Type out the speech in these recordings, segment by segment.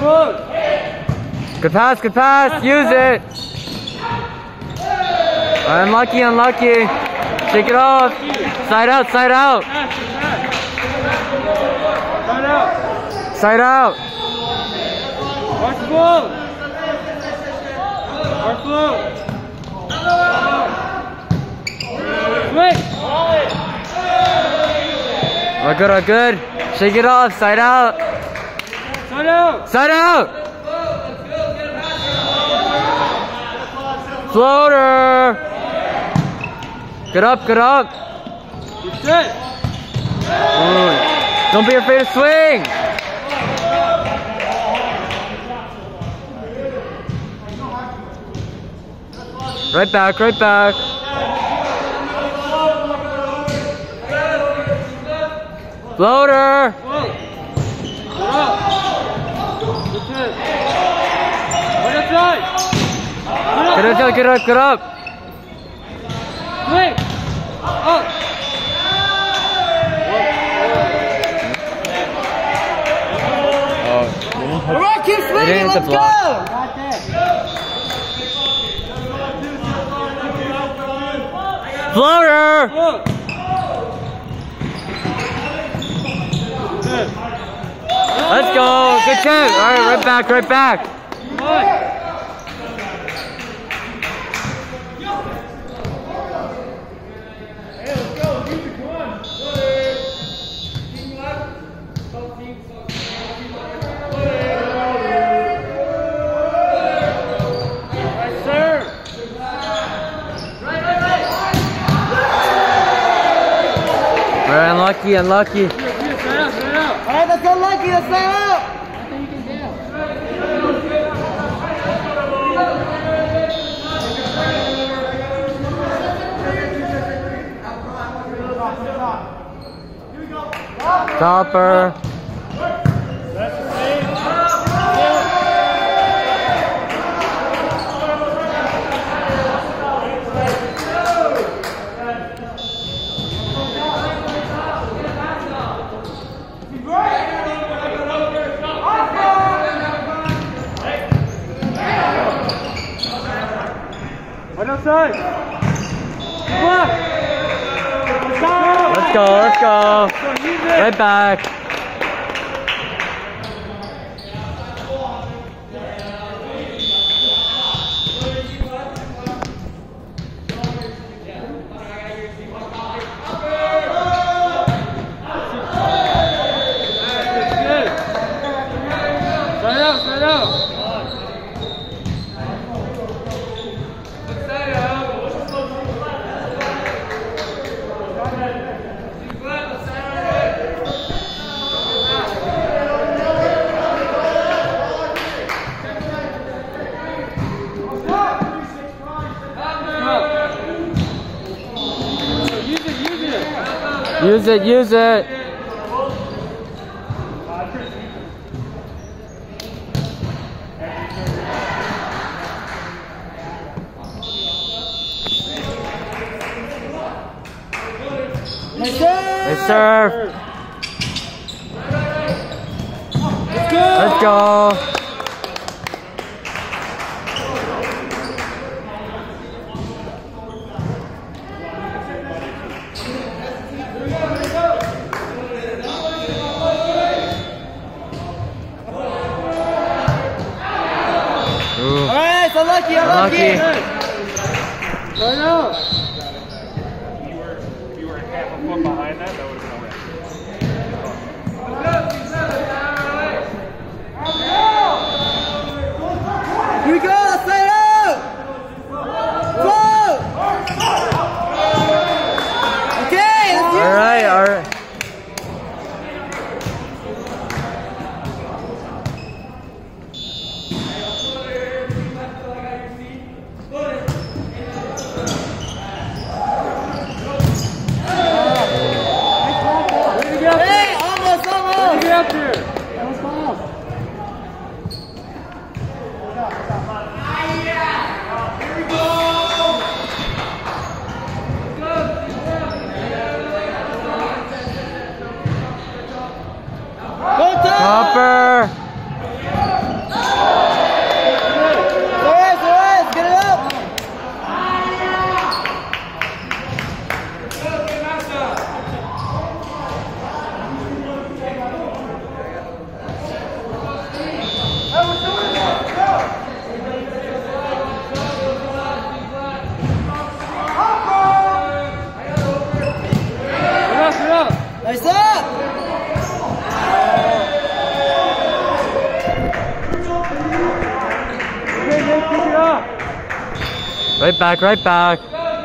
Good pass, use it. Unlucky. Shake it off. Side out. Side out. Watch the ball. Wait. All good. Shake it off. Side out. Floater. Good up. Good set. Don't be afraid to swing. Right back. Floater. Get up. Swing. Alright, keep swinging, let's go! Floater! Let's go! Good check! Alright, right back! Very unlucky. Alright, that's unlucky, let's stay up! Topper. Let's go. Right back. Straight out. Use it. They serve. Let's go. Alright, unlucky. Right now. If you were half a foot behind that would have been a win. Here we go, let's play it out! Float! Okay, let's do it! Alright. Hey, almost! Get up there! Topper. Right back, right back.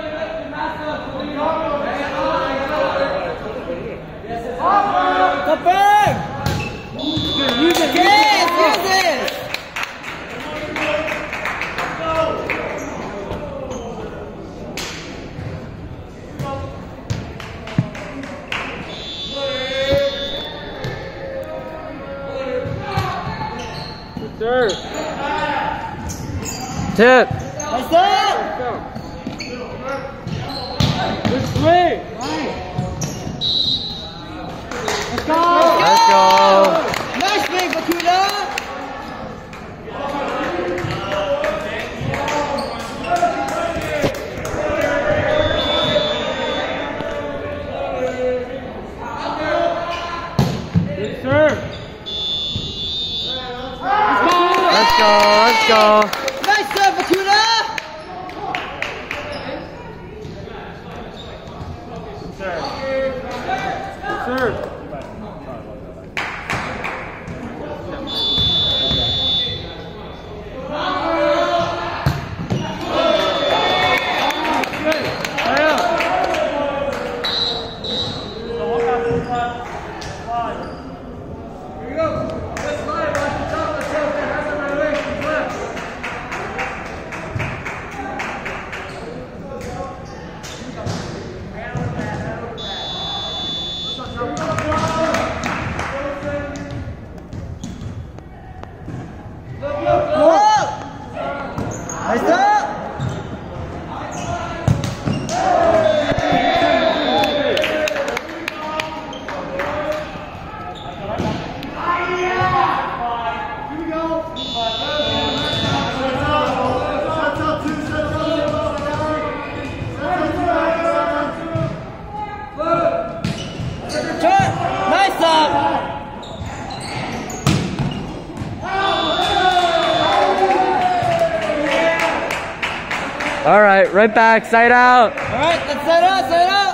Use it! Yes, use it! Serve. Tip. Nice up! Good swing. Let's go! Let's go. Nice swing, Bakuna! Good serve. Let's go, let's go. Nice serve, Bakuna! Serve. Serve. Nice up! Nice up! All right, right back, side out. All right, let's set up, set up.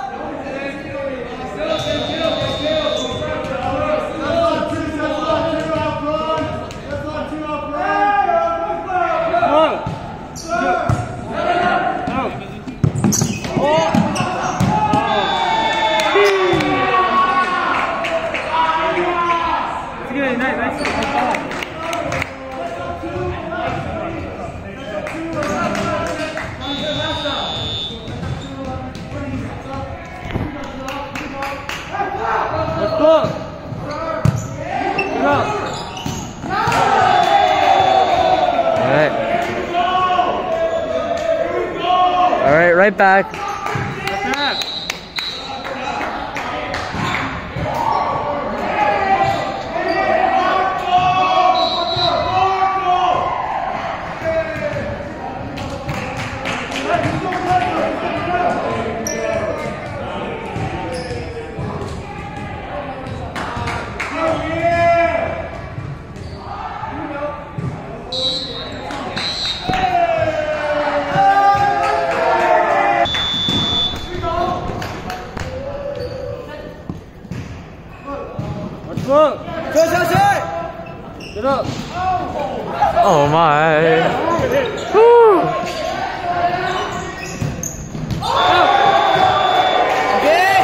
All right, right back. Short, short, short. Get up. Oh my. Woo. Okay.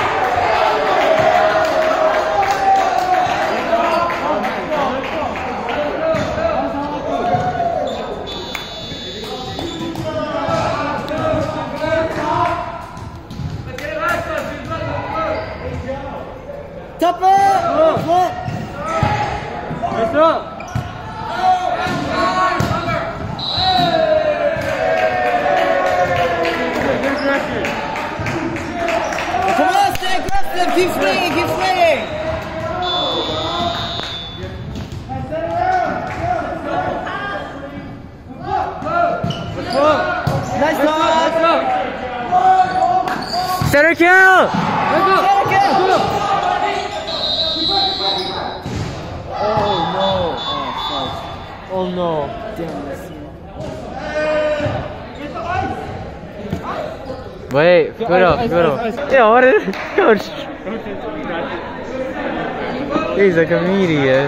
Topper. Flip. Nice up. Come on, stay aggressive. Keep swinging, keep swinging. Nice dog. Center kill. Oh no. Wait, good up. Yeah, what is Coach? He's a comedian.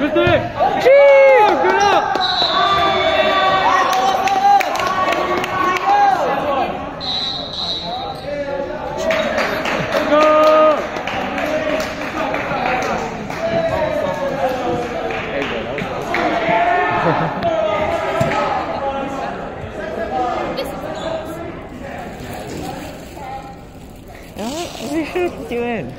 We should put you in.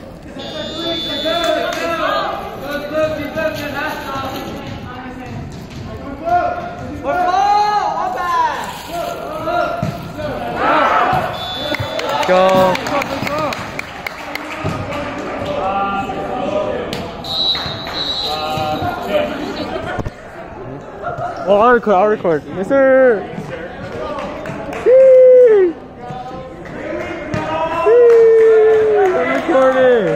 Go. Oh, I'll record. Yes, sir. I'm recording.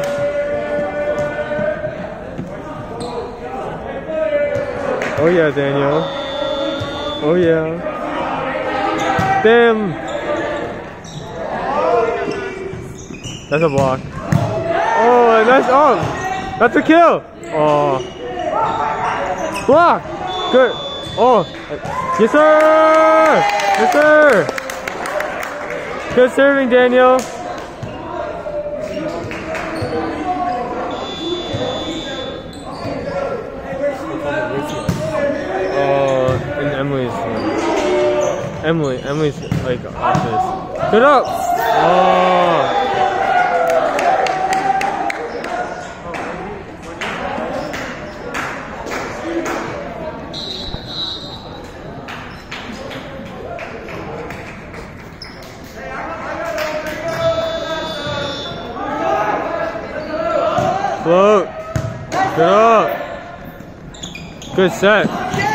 Oh yeah, Daniel. Oh yeah. Damn. That's a block. Oh, nice. Oh, that's a kill. Oh. Block. Good. Oh. Yes, sir. Yes, sir. Good serving, Daniel. In Emily's like office. Good up. Oh. Float. Good up. Good set.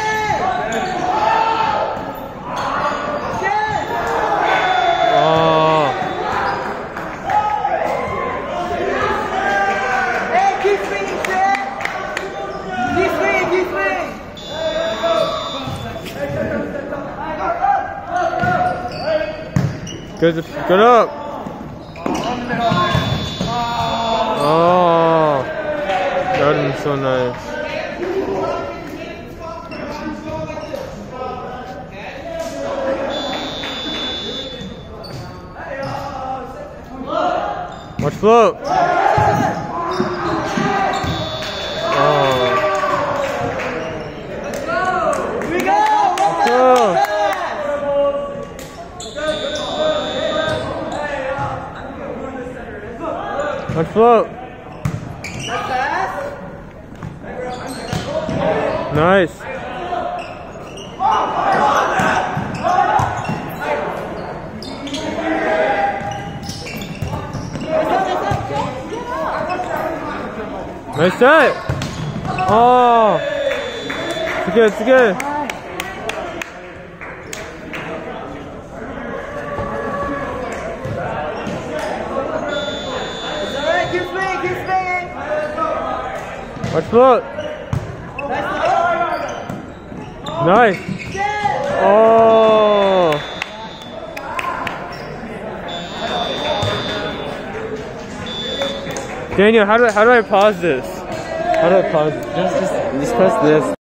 Oh. Hey, keep swinging, Shaq. Keep swinging, keep swinging. Good up. Oh, that was so nice. Watch float. Oh. Here we go. Watch float. Nice. Nice set. Oh. It's good, it's good. Keep swinging, keep swinging. Watch float. Nice. Oh. Daniel, how do I pause this? How do I pause it? Just press this.